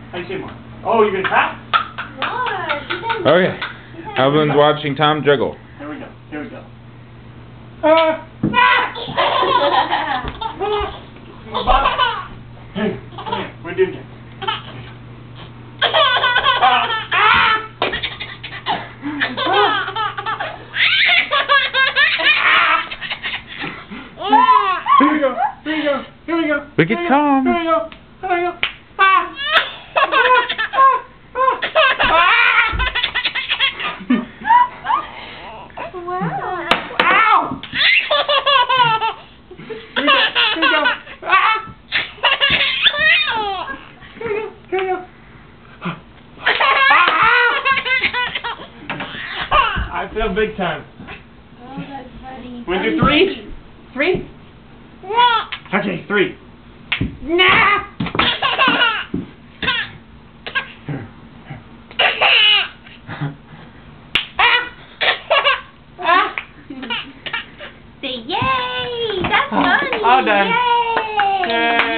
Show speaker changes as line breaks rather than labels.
I see more. Oh, you're gonna clap?
Okay. Evelyn's watching Tom juggle.
Here we go. Here we go. Hey, come here. We're doing it. Here we go. Here we go. Here we go.
Look at Tom.
Here we go. Here we go. Ow! Here we go. Here we go. I feel big time.
Oh, that's funny.
Want to do three? Three? Okay, three. Nah!
Say yay! That's funny!
All done.
Yay!
Yay!